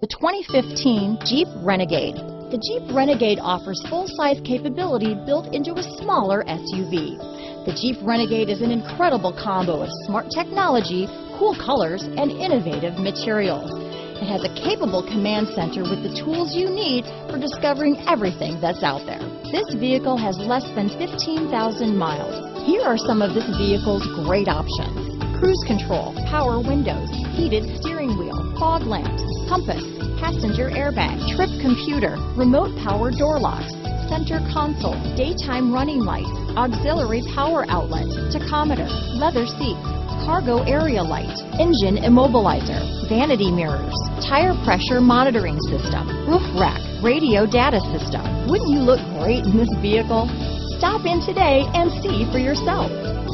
The 2015 Jeep Renegade. The Jeep Renegade offers full-size capability built into a smaller SUV. The Jeep Renegade is an incredible combo of smart technology, cool colors, and innovative materials. It has a capable command center with the tools you need for discovering everything that's out there. This vehicle has less than 15,000 miles. Here are some of this vehicle's great options: cruise control, power windows, heated steering wheel, fog lamps, compass, passenger airbag, trip computer, remote power door locks, center console, daytime running lights, auxiliary power outlet, tachometer, leather seats, cargo area light, engine immobilizer, vanity mirrors, tire pressure monitoring system, roof rack, radio data system. Wouldn't you look great in this vehicle? Stop in today and see for yourself.